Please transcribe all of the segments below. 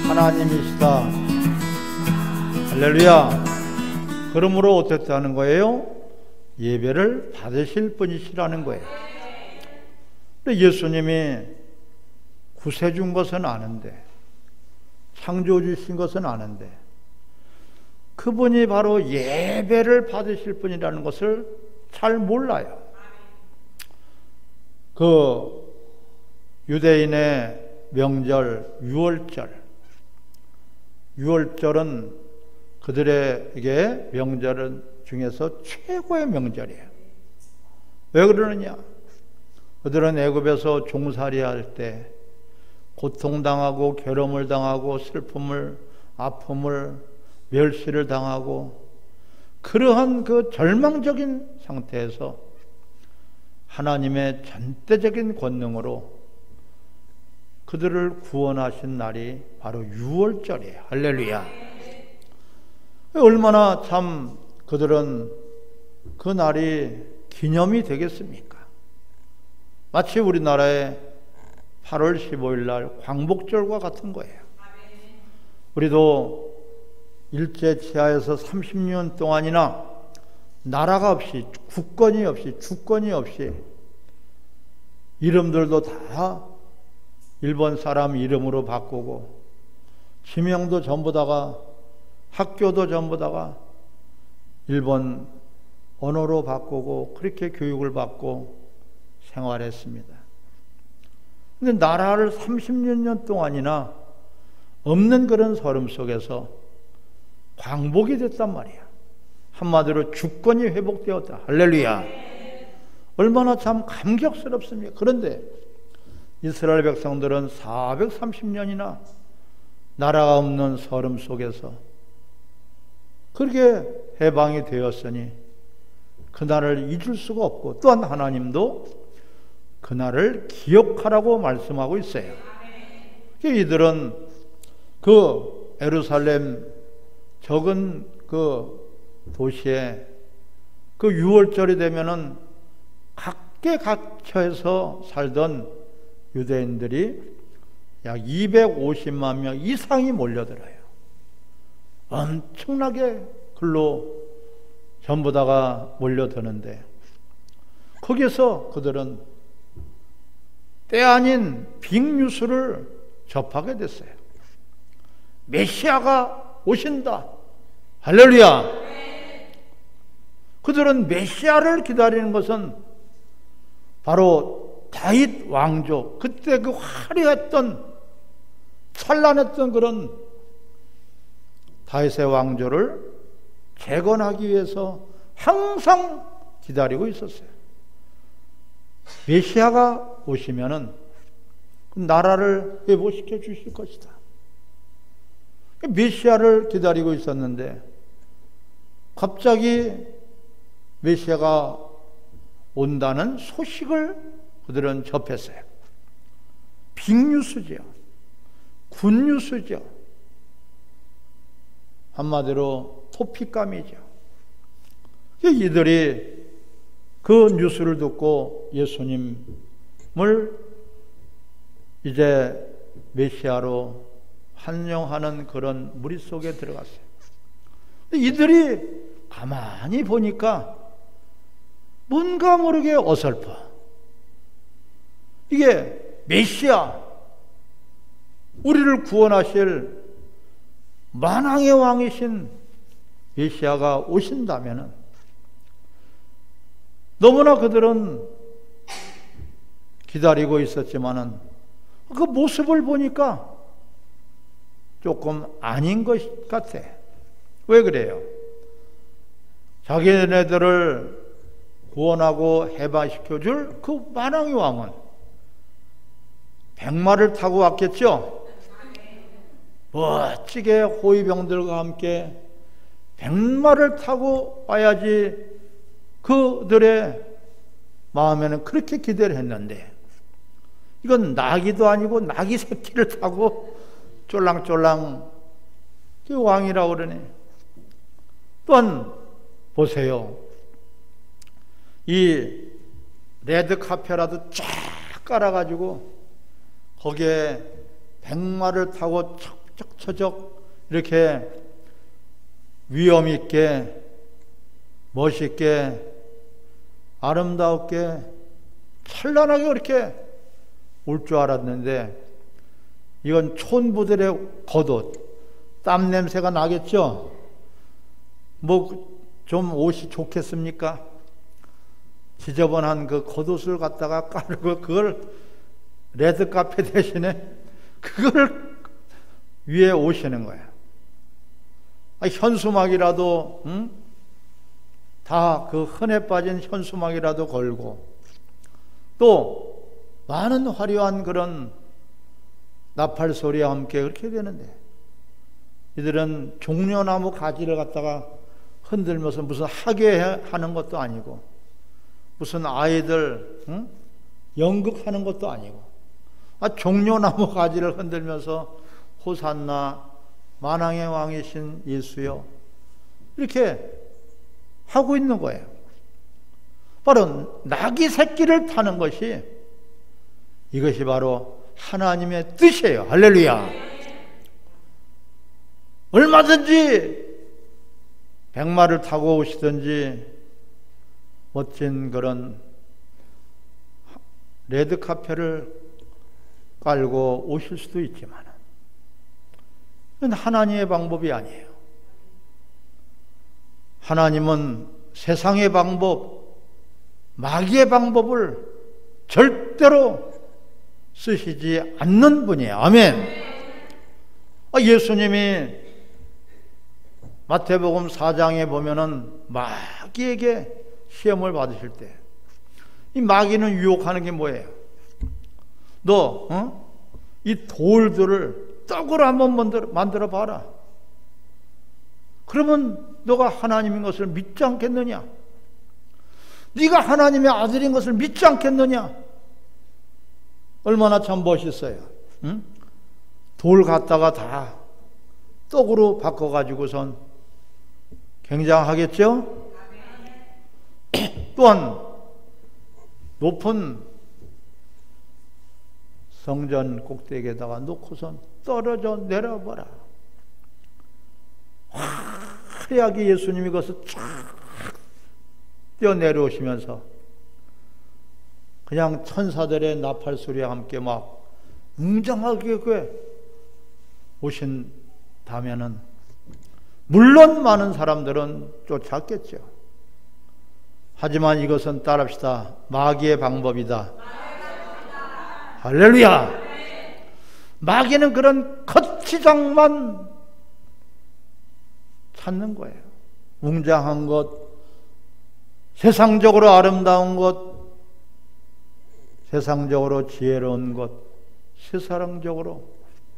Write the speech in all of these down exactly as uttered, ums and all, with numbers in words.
하나님이시다. 할렐루야. 그러므로 어떻게 하는 거예요? 예배를 받으실 분이시라는 거예요. 예수님이 구세준 것은 아는데, 창조해 주신 것은 아는데, 그분이 바로 예배를 받으실 분이라는 것을 잘 몰라요. 그 유대인의 명절 유월절, 유월절은 그들에게 명절 중에서 최고의 명절이에요. 왜 그러느냐? 그들은 애굽에서 종살이 할 때 고통당하고 괴로움을 당하고 슬픔을, 아픔을, 멸시를 당하고 그러한 그 절망적인 상태에서 하나님의 전대적인 권능으로 그들을 구원하신 날이 바로 유월절이에요. 할렐루야. 얼마나 참 그들은 그 날이 기념이 되겠습니까? 마치 우리나라의 팔월 십오일 날 광복절과 같은 거예요. 우리도 일제치하에서 삼십 년 동안이나 나라가 없이, 국권이 없이, 주권이 없이 이름들도 다 일본 사람 이름으로 바꾸고 지명도 전부 다가, 학교도 전부 다가 일본 언어로 바꾸고 그렇게 교육을 받고 생활했습니다. 근데 나라를 삼십 년 동안이나 없는 그런 서름 속에서 광복이 됐단 말이야. 한마디로 주권이 회복되었다. 할렐루야. 얼마나 참 감격스럽습니까? 그런데 이스라엘 백성들은 사백삼십 년이나 나라가 없는 서름 속에서 그렇게 해방이 되었으니 그날을 잊을 수가 없고, 또한 하나님도 그날을 기억하라고 말씀하고 있어요. 이들은 그 예루살렘 적은 그 도시에 그 유월절이 되면은 각계 각처에서 살던 유대인들이 약 이백오십만 명 이상이 몰려들어요. 엄청나게 글로 전부 다가 몰려드는데, 거기에서 그들은 때 아닌 빅뉴스를 접하게 됐어요. 메시아가 오신다. 할렐루야. 그들은 메시아를 기다리는 것은 바로 다윗 왕조, 그때 그 화려했던 찬란했던 그런 다윗의 왕조를 재건하기 위해서 항상 기다리고 있었어요. 메시아가 오시면은 나라를 회복시켜 주실 것이다. 메시아를 기다리고 있었는데 갑자기 메시아가 온다는 소식을 그들은 접했어요. 빅뉴스죠. 굿뉴스죠. 한마디로 토픽감이죠. 이들이 그 뉴스를 듣고 예수님을 이제 메시아로 환영하는 그런 무리 속에 들어갔어요. 이들이 가만히 보니까 뭔가 모르게 어설퍼. 이게 메시아, 우리를 구원하실 만왕의 왕이신 메시아가 오신다면은, 너무나 그들은 기다리고 있었지만은 그 모습을 보니까 조금 아닌 것 같아. 왜 그래요? 자기네들을 구원하고 해방시켜줄 그 만왕의 왕은 백마를 타고 왔겠죠? 멋지게 호위병들과 함께 백마를 타고 와야지 그들의 마음에는 그렇게 기대를 했는데, 이건 나귀도 아니고 나귀 새끼를 타고 쫄랑쫄랑 그 왕이라고 그러네. 또한 보세요. 이 레드 카페라도 쫙 깔아가지고 거기에 백마를 타고 처적처적 이렇게 위엄 있게 멋있게 아름답게 찬란하게 그렇게 올 줄 알았는데 이건 촌부들의 겉옷, 땀 냄새가 나겠죠? 뭐 좀 옷이 좋겠습니까? 지저분한 그 겉옷을 갖다가 깔고 그걸 레드카페 대신에 그걸 위에 오시는 거예요. 아, 현수막이라도 응? 다 그 흔해 빠진 현수막이라도 걸고 또 많은 화려한 그런 나팔 소리와 함께 그렇게 되는데 이들은 종려나무 가지를 갖다가 흔들면서 무슨 하괴하는 것도 아니고 무슨 아이들 응? 연극하는 것도 아니고 아, 종려나무 가지를 흔들면서 호산나 만왕의 왕이신 예수여 이렇게 하고 있는 거예요. 바로 나귀 새끼를 타는 것이 이것이 바로 하나님의 뜻이에요. 할렐루야. 얼마든지 백마를 타고 오시든지 멋진 그런 레드카펫을 깔고 오실 수도 있지만 그건 하나님의 방법이 아니에요. 하나님은 세상의 방법, 마귀의 방법을 절대로 쓰시지 않는 분이에요. 아멘. 예수님이 마태복음 사 장에 보면은 마귀에게 시험을 받으실 때 이 마귀는 유혹하는 게 뭐예요? 너 어? 이 돌들을 떡으로 한번 만들어, 만들어 봐라. 그러면 너가 하나님인 것을 믿지 않겠느냐? 네가 하나님의 아들인 것을 믿지 않겠느냐? 얼마나 참 멋있어요. 응? 돌 갖다가 다 떡으로 바꿔가지고선 굉장하겠죠? 또한 높은 성전 꼭대기에다가 놓고선 떨어져 내려봐라. 화려하게 예수님이 거기서 쫙 뛰어내려오시면서 그냥 천사들의 나팔 소리와 함께 막 웅장하게 오신다면은 물론 많은 사람들은 쫓았겠죠. 하지만 이것은 따릅시다. 마귀의 방법이다. 할렐루야. 마귀는 그런 거치장만 찾는 거예요. 웅장한 것, 세상적으로 아름다운 것, 세상적으로 지혜로운 것, 세상적으로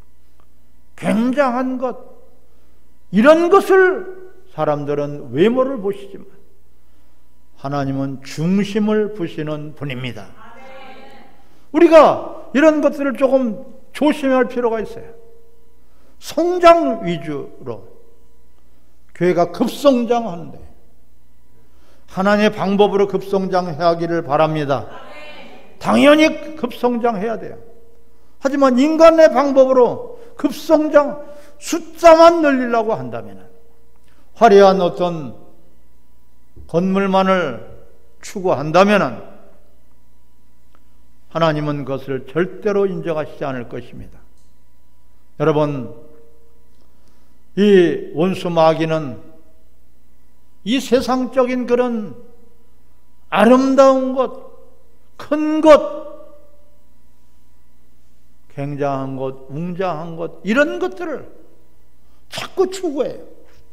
굉장한 것, 이런 것을 사람들은 외모를 보시지만 하나님은 중심을 보시는 분입니다. 우리가 이런 것들을 조금 조심할 필요가 있어요. 성장 위주로 교회가 급성장하는데 하나님의 방법으로 급성장해야 하기를 바랍니다. 당연히 급성장해야 돼요. 하지만 인간의 방법으로 급성장, 숫자만 늘리려고 한다면 화려한 어떤 건물만을 추구한다면 하나님은 그것을 절대로 인정하시지 않을 것입니다. 여러분, 이 원수 마귀는 이 세상적인 그런 아름다운 것, 큰 것, 굉장한 것, 웅장한 것, 이런 것들을 자꾸 추구해요.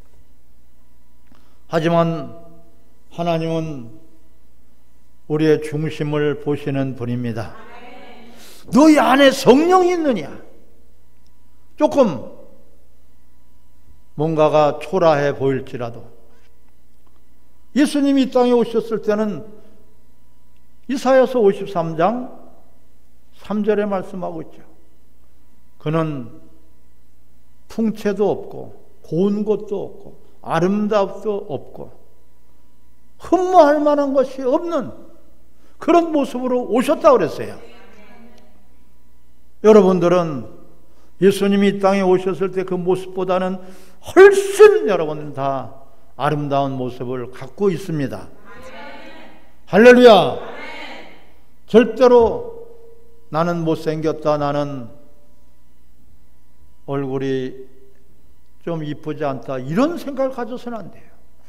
하지만 하나님은 우리의 중심을 보시는 분입니다. 너희 안에 성령이 있느냐? 조금 뭔가가 초라해 보일지라도 예수님이 이 땅에 오셨을 때는 이사야서 오십삼 장 삼 절에 말씀하고 있죠. 그는 풍채도 없고 고운 것도 없고 아름답도 없고 흠모할 만한 것이 없는 그런 모습으로 오셨다고 그랬어요. 여러분들은 예수님이 이 땅에 오셨을 때 그 모습보다는 훨씬 여러분 다 아름다운 모습을 갖고 있습니다. 할렐루야. 절대로 나는 못생겼다, 나는 얼굴이 좀 이쁘지 않다, 이런 생각을 가져서는 안 돼요.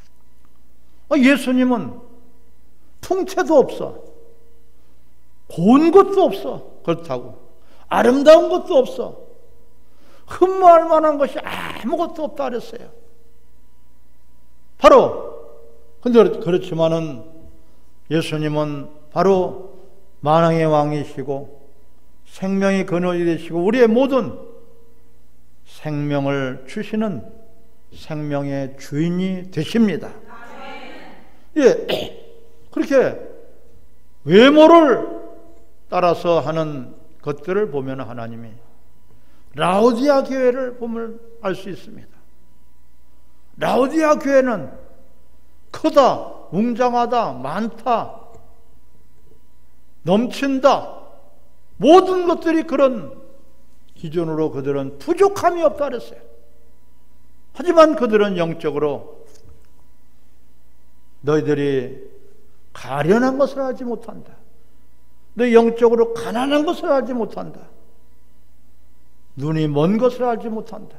예수님은 풍채도 없어, 고운 것도 없어, 그렇다고 아름다운 것도 없어, 흠모할 만한 것이 아무것도 없다 그랬어요. 바로 근데 그렇지만은 예수님은 바로 만왕의 왕이시고 생명의 근원이 되시고 우리의 모든 생명을 주시는 생명의 주인이 되십니다. 예, 그렇게 외모를 따라서 하는 것들을 보면 하나님이 라오디아 교회를 보면 알 수 있습니다. 라오디아 교회는 크다, 웅장하다, 많다, 넘친다, 모든 것들이 그런 기준으로 그들은 부족함이 없다 그랬어요. 하지만 그들은 영적으로 너희들이 가련한 것을 하지 못한다, 너희 영적으로 가난한 것을 알지 못한다, 눈이 먼 것을 알지 못한다,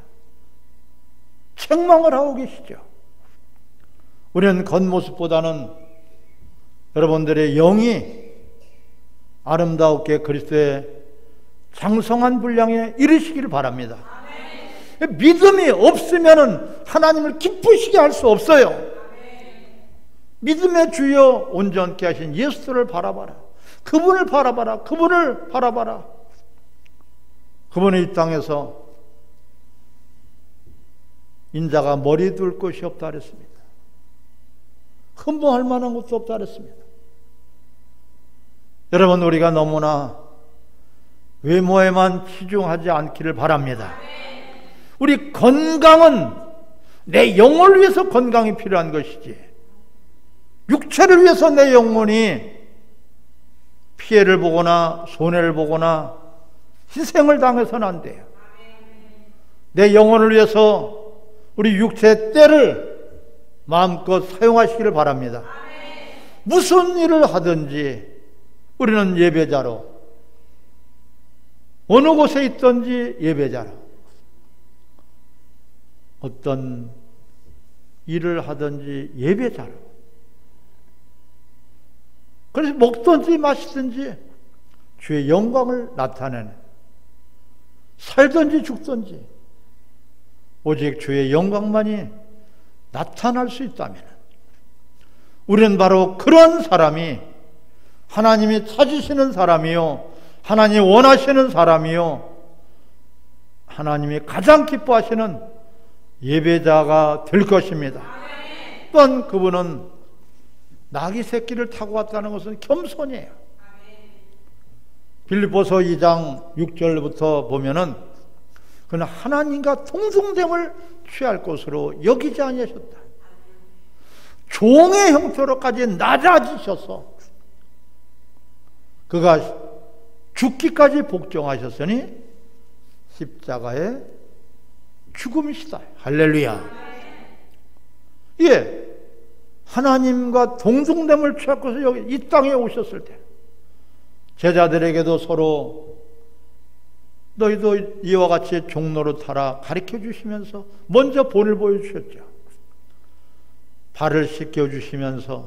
책망을 하고 계시죠. 우리는 겉모습보다는 여러분들의 영이 아름답게 그리스도의 장성한 분량에 이르시기를 바랍니다. 아멘. 믿음이 없으면 하나님을 기쁘시게 할 수 없어요. 아멘. 믿음의 주여 온전케 하신 예수를 바라봐라, 그분을 바라봐라, 그분을 바라봐라. 그분은 이 땅에서 인자가 머리 둘 곳이 없다 그랬습니다. 흠모할 만한 것도 없다 그랬습니다. 여러분, 우리가 너무나 외모에만 치중하지 않기를 바랍니다. 우리 건강은 내 영혼을 위해서 건강이 필요한 것이지, 육체를 위해서 내 영혼이 피해를 보거나 손해를 보거나 희생을 당해서는 안 돼요. 내 영혼을 위해서 우리 육체의 때를 마음껏 사용하시기를 바랍니다. 무슨 일을 하든지 우리는 예배자로, 어느 곳에 있든지 예배자로, 어떤 일을 하든지 예배자로, 그래서 먹든지 마시든지 주의 영광을 나타내는, 살든지 죽든지 오직 주의 영광만이 나타날 수 있다면 우리는 바로 그런 사람이 하나님이 찾으시는 사람이요, 하나님이 원하시는 사람이요, 하나님이 가장 기뻐하시는 예배자가 될 것입니다. 또한 그분은 나귀 새끼를 타고 왔다는 것은 겸손이에요. 빌립보서 이 장 육 절부터 보면은 그는 하나님과 동등됨을 취할 것으로 여기지 아니하셨다. 종의 형태로까지 낮아지셔서 그가 죽기까지 복종하셨으니 십자가의 죽음이시다. 할렐루야. 예, 하나님과 동등됨을 취할 것으로 여기 이 땅에 오셨을 때 제자들에게도 서로 너희도 이와 같이 종로로 타라 가르쳐 주시면서 먼저 본을 보여주셨죠. 발을 씻겨주시면서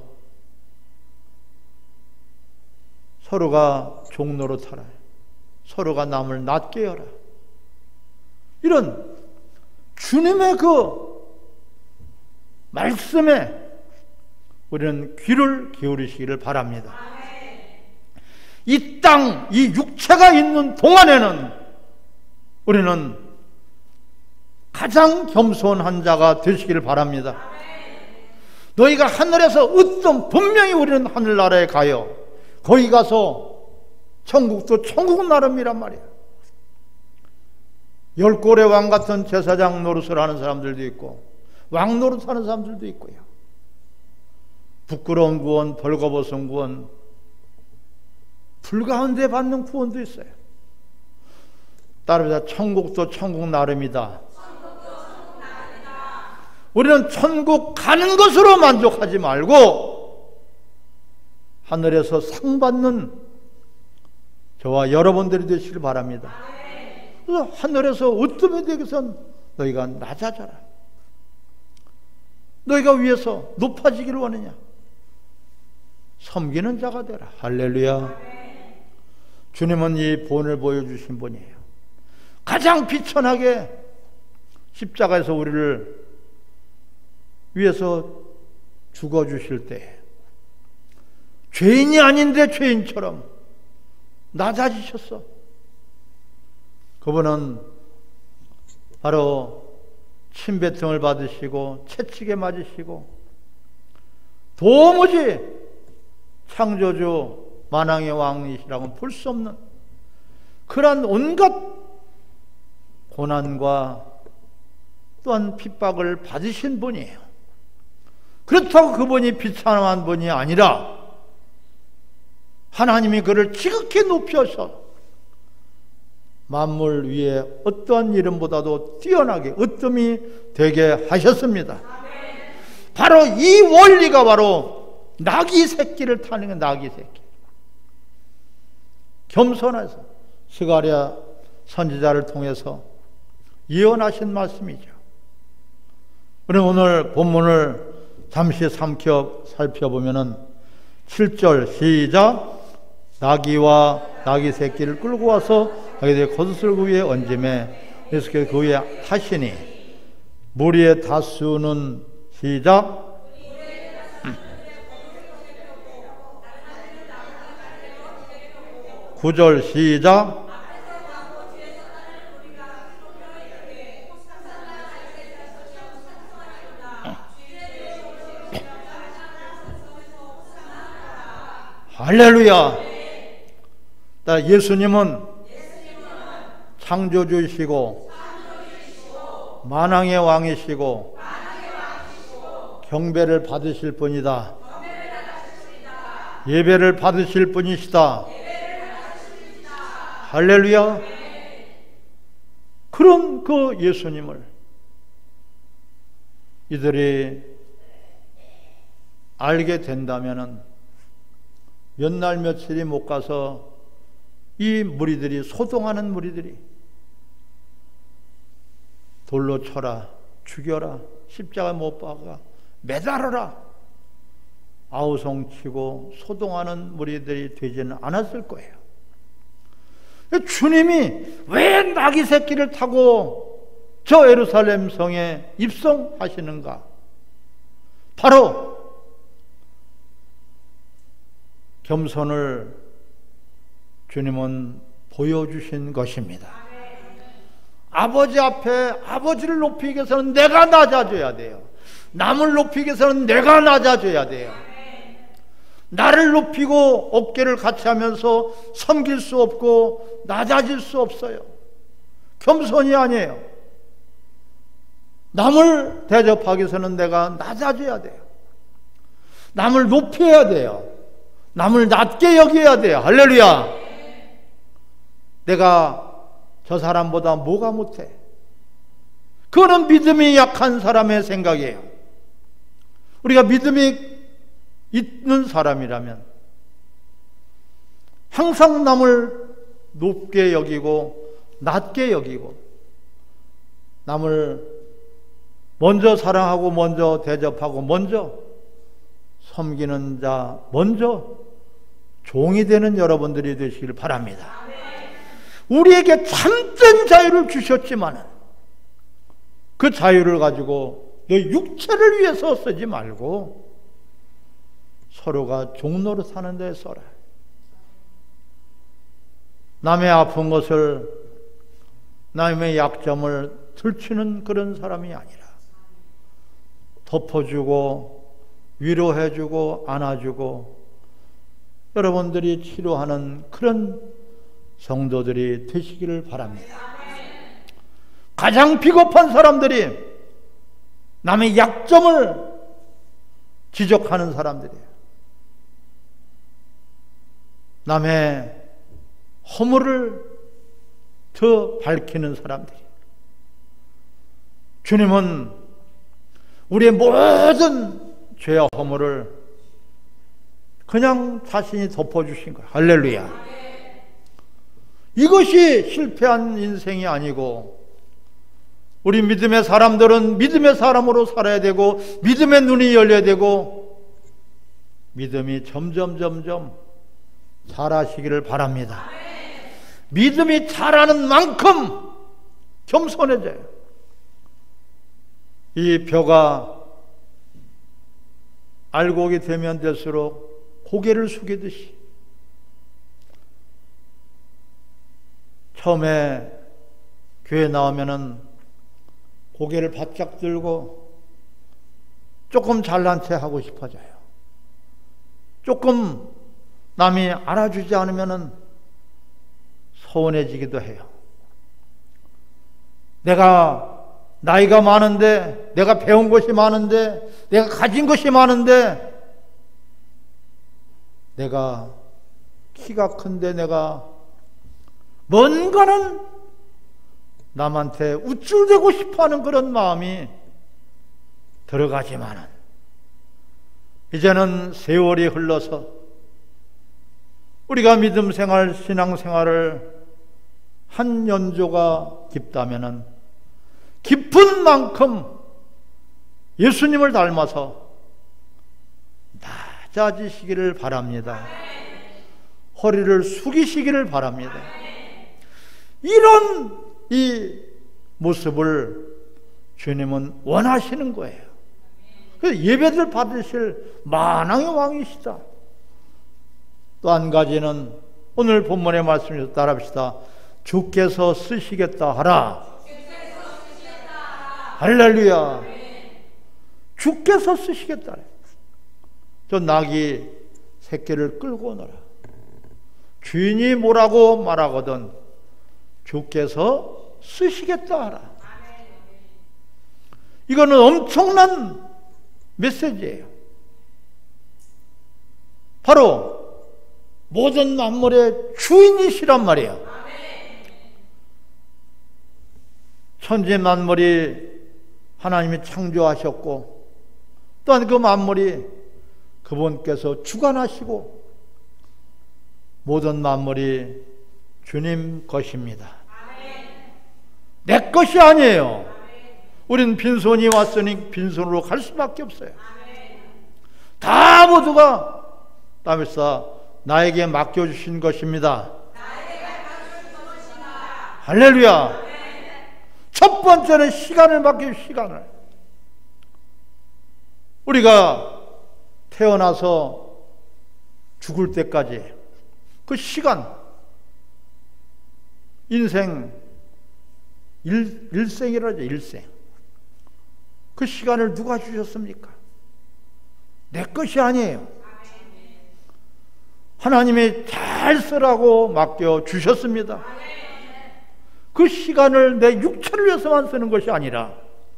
서로가 종로로 타라, 서로가 남을 낮게 하라, 이런 주님의 그 말씀에 우리는 귀를 기울이시기를 바랍니다. 이 땅, 이 육체가 있는 동안에는 우리는 가장 겸손한 자가 되시기를 바랍니다. 너희가 하늘에서 얻던 분명히 우리는 하늘나라에 가요. 거기 가서 천국도 천국 나름이란 말이에요. 열골의 왕 같은 제사장 노릇을 하는 사람들도 있고 왕 노릇하는 사람들도 있고요. 부끄러운 구원, 벌거벗은 구원, 불가운데 받는 구원도 있어요. 따라합니다. 천국도 천국 나름이다. 우리는 천국 가는 것으로 만족하지 말고 하늘에서 상 받는 저와 여러분들이 되시길 바랍니다. 그래서 하늘에서 어떤 데에선 너희가 낮아져라. 너희가 위에서 높아지기를 원하냐. 섬기는 자가 되라. 할렐루야. 주님은 이 본을 보여주신 분이에요. 가장 비천하게 십자가에서 우리를 위해서 죽어주실 때 죄인이 아닌데 죄인처럼 낮아지셨어. 그분은 바로 침뱉음을 받으시고 채찍에 맞으시고 도무지 창조주 만왕의 왕이시라고는 볼 수 없는 그러한 온갖 고난과 또한 핍박을 받으신 분이에요. 그렇다고 그분이 비참한 분이 아니라 하나님이 그를 지극히 높여서 만물 위에 어떠한 이름보다도 뛰어나게 으뜸이 되게 하셨습니다. 바로 이 원리가 바로 나귀 새끼를 타는 게 나귀 새끼. 겸손해서 스가랴 선지자를 통해서 예언하신 말씀이죠. 그럼 오늘 본문을 잠시 삼켜 살펴보면은 칠 절 시작. 나귀와 나귀 새끼를 끌고 와서 나귀의 겉옷을 그 위에 얹음에 예수께서 그 위에 타시니 무리의 다수는 시작. 구 절 시작. 할렐루야. 예수님은 창조주이시고 만왕의 왕이시고 경배를 받으실 분이다. 예배를 받으실 분이시다. 할렐루야. 그런 그 예수님을 이들이 알게 된다면은 몇 날 며칠이 못 가서 이 무리들이 소동하는 무리들이 돌로 쳐라, 죽여라, 십자가 못 박아 매달아라 아우성치고 소동하는 무리들이 되지는 않았을 거예요. 주님이 왜 나귀 새끼를 타고 저 예루살렘 성에 입성하시는가? 바로 겸손을 주님은 보여주신 것입니다. 아버지 앞에 아버지를 높이기 위해서는 내가 낮아져야 돼요. 남을 높이기 위해서는 내가 낮아져야 돼요. 나를 높이고 어깨를 같이 하면서 섬길 수 없고 낮아질 수 없어요. 겸손이 아니에요. 남을 대접하기 위해서는 내가 낮아져야 돼요. 남을 높여야 돼요. 남을 낮게 여겨야 돼요. 할렐루야. 내가 저 사람보다 뭐가 못해? 그거는 믿음이 약한 사람의 생각이에요. 우리가 믿음이 있는 사람이라면 항상 남을 높게 여기고 낮게 여기고 남을 먼저 사랑하고 먼저 대접하고 먼저 섬기는 자, 먼저 종이 되는 여러분들이 되시길 바랍니다. 우리에게 참된 자유를 주셨지만 그 자유를 가지고 너 육체를 위해서 쓰지 말고 서로가 종로로 사는 데 써라. 남의 아픈 것을, 남의 약점을 들추는 그런 사람이 아니라 덮어주고 위로해주고 안아주고 여러분들이 치료하는 그런 성도들이 되시기를 바랍니다. 가장 비겁한 사람들이 남의 약점을 지적하는 사람들이에요. 남의 허물을 더 밝히는 사람들이. 주님은 우리의 모든 죄와 허물을 그냥 자신이 덮어주신 거야. 할렐루야. 이것이 실패한 인생이 아니고, 우리 믿음의 사람들은 믿음의 사람으로 살아야 되고, 믿음의 눈이 열려야 되고, 믿음이 점점 점점 자라시기를 바랍니다. 믿음이 자라는 만큼 겸손해져요. 이 벼가 알곡이 되면 될수록 고개를 숙이듯이, 처음에 교회 나오면은 고개를 바짝 들고 조금 잘난 체 하고 싶어져요. 조금 남이 알아주지 않으면은 서운해지기도 해요. 내가 나이가 많은데, 내가 배운 것이 많은데, 내가 가진 것이 많은데, 내가 키가 큰데 내가 뭔가는 남한테 우쭐대고 싶어하는 그런 마음이 들어가지만은, 이제는 세월이 흘러서 우리가 믿음 생활, 신앙 생활을 한 연조가 깊다면은 깊은 만큼 예수님을 닮아서 낮아지시기를 바랍니다. 허리를 숙이시기를 바랍니다. 이런 이 모습을 주님은 원하시는 거예요. 그래서 예배를 받으실 만왕의 왕이시다. 또 한 가지는 오늘 본문의 말씀에서 따라합시다. 주께서 쓰시겠다 하라. 할렐루야. 주께서 쓰시겠다. 저 낙이 새끼를 끌고 오너라. 주인이 뭐라고 말하거든 주께서 쓰시겠다 하라. 이거는 엄청난 메시지예요. 바로 모든 만물의 주인이시란 말이에요. 천지 만물이 하나님이 창조하셨고, 또한 그 만물이 그분께서 주관하시고, 모든 만물이 주님 것입니다. 내 것이 아니에요. 우린 빈손이 왔으니 빈손으로 갈 수밖에 없어요. 다 모두가 따면서 나에게 맡겨주신 것입니다. 할렐루야. 첫 번째는 시간을 맡겨주신 시간을. 우리가 태어나서 죽을 때까지 그 시간, 인생 일, 일생이라죠. 일생. 그 시간을 누가 주셨습니까? 내 것이 아니에요. 하나님이 잘 쓰라고 맡겨 주셨습니다. 그 시간을 내 육체를 위해서만 쓰는 것이 아니라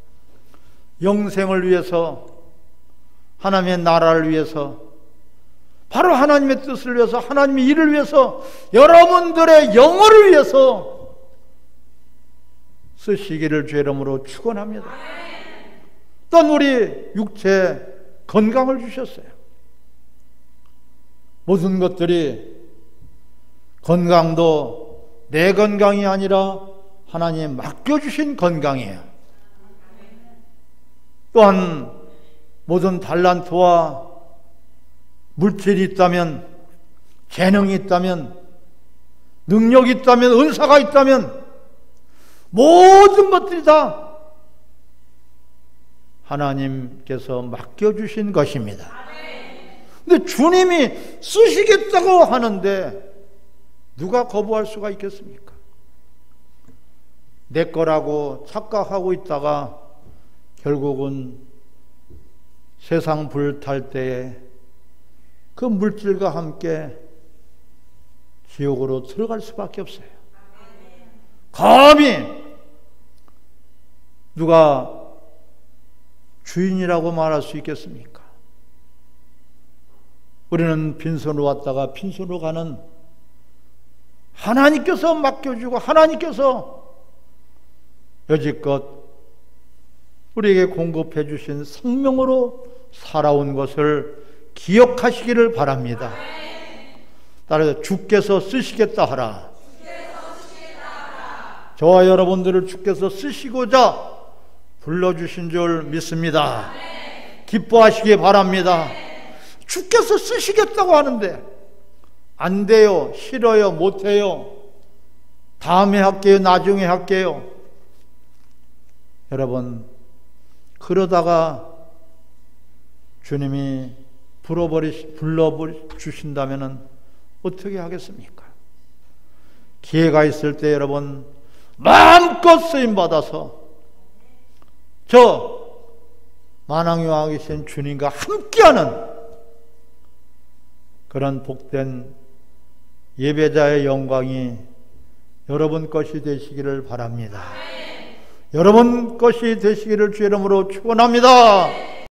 영생을 위해서, 하나님의 나라를 위해서, 바로 하나님의 뜻을 위해서, 하나님의 일을 위해서, 여러분들의 영혼을 위해서 쓰시기를 주 이름으로 축원합니다. 또한 우리 육체 건강을 주셨어요. 모든 것들이, 건강도 내 건강이 아니라 하나님 맡겨주신 건강이에요. 또한 모든 달란트와 물질이 있다면, 재능이 있다면, 능력이 있다면, 은사가 있다면, 모든 것들이 다 하나님께서 맡겨주신 것입니다. 근데 주님이 쓰시겠다고 하는데 누가 거부할 수가 있겠습니까? 내 거라고 착각하고 있다가 결국은 세상 불탈 때에 그 물질과 함께 지옥으로 들어갈 수밖에 없어요. 감히 누가 주인이라고 말할 수 있겠습니까? 우리는 빈손으로 왔다가 빈손으로 가는 하나님께서 맡겨주고 하나님께서 여지껏 우리에게 공급해 주신 생명으로 살아온 것을 기억하시기를 바랍니다. 따라서 주께서 쓰시겠다 하라. 저와 여러분들을 주께서 쓰시고자 불러주신 줄 믿습니다. 기뻐하시기 바랍니다. 주께서 쓰시겠다고 하는데 안 돼요, 싫어요, 못해요, 다음에 할게요, 나중에 할게요. 여러분, 그러다가 주님이 불러버리, 불러주신다면 어떻게 하겠습니까? 기회가 있을 때 여러분 마음껏 쓰임받아서 저 만왕여왕이신 주님과 함께하는 그런 복된 예배자의 영광이 여러분 것이 되시기를 바랍니다. 여러분 것이 되시기를 주의 이름으로 축원합니다.